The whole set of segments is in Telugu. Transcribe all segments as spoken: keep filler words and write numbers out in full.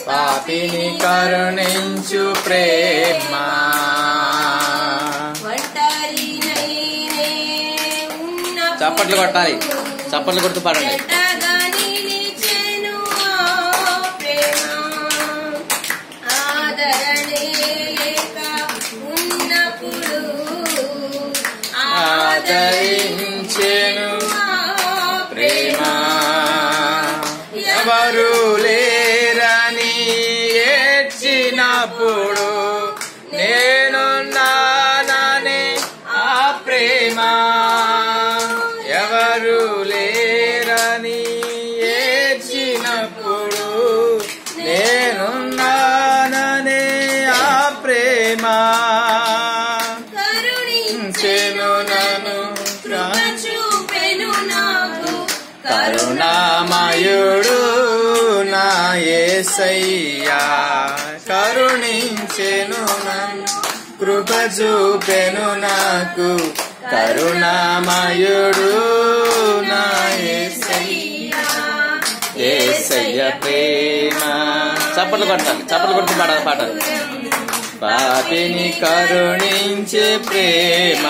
పాపిని కరుణించు ప్రేమ. చప్పట్లు కొట్టాలి, చప్పట్లు కొడుతూ పాడండి. ఆదరించెను ప్రేమ, ఎవరు లేరని ఏడ్చినప్పుడు నేనున్నాననే ఆ ప్రేమ. ఎవరు లేరని ఏడ్చినప్పుడు నేనున్నాననే ఆ ప్రేమ. కరుణించెను నన్ను, కరుణామయుడు నా యేసయ్యా. కరుణించెను నన్ను, కృప చూపెను నాకు. కరుణామయుడు నా యేసయ్యా. యేసయ్య ప్రేమ. చప్పట్లు కొట్టాలి, చప్పట్లు కొడుతూ పాడాలి పాట. పాపిని కరుణించే ప్రేమ,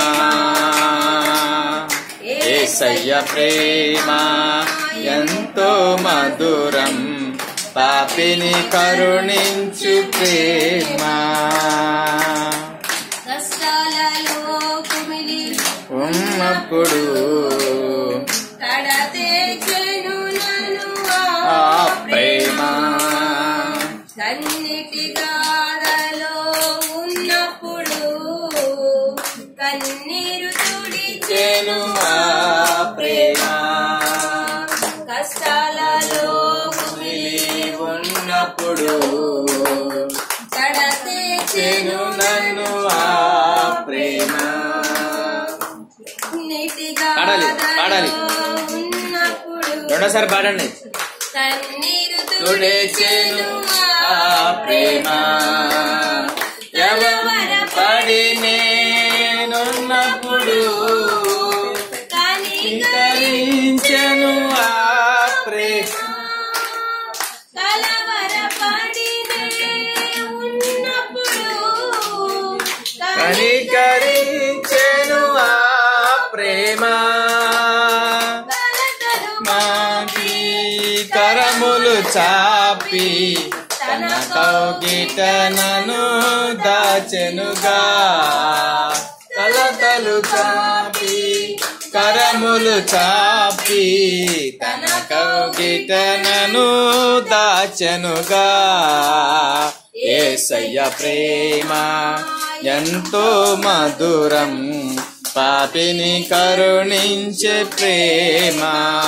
యేసయ్య ప్రేమ ఎంతో మధురం. పాపిని కరుణించు ప్రేమ. ఉన్నప్పుడు ఆ ప్రేమ, కన్నిటి గాథలో ఉన్నప్పుడు కన్నీరు తుడిచెను ఆ ప్రేమ. కష్టాలలో ఉన్నప్పుడు కడతేచెను నన్ను ఆ ప్రేమ. పాడాలి పాడాలి ఉన్నప్పుడు రెండోసారి పాడండి. కన్నీరు తుడిచెను ఆ ప్రేమ, ఎవర పడి నేనున్నప్పుడు కనికరించెను ఆ ప్రేమ. కలవరపడి ఉన్నప్పుడు కనికరించెను ఆ ప్రేమ. మాకి కరములు చాపి తన కౌగిట నన్ను దాచెనుగా. కలతలు చాపి కరములు చాపి తన కౌగిట నన్ను దాచెనుగా. యేసయ్య ప్రేమ ఎంతో మధురం. పాపిని కరుణించే ప్రేమ,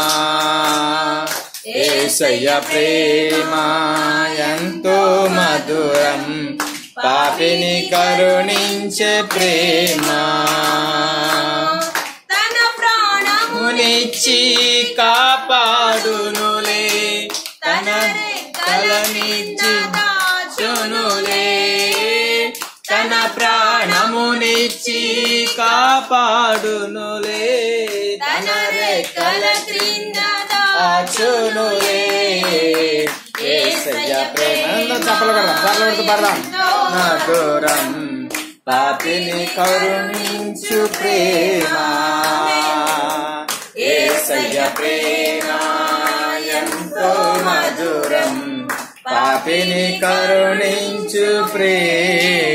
యేసయ్య ప్రేమ ఎంతో మధురం. పాపిని కరుణించే ప్రేమ. తన ప్రాణమునిచ్చి కాపాడునులే, తన రెక్కలనిచ్చి దాచునులే. తన ప్రాణమునిచ్చి కాపాడునులే, తన రెక్కల క్రింద దాచునులే. యేసయ్య ప్రేమ చప్పలు కొడదాం, చప్పలు కొడుతూ పాడదాం. మధురం పాపిని కరుణించు ప్రేమ, యేసయ్య ప్రేమ ఎంతో మధురం. పాపిని కరుణించు ప్రేమ.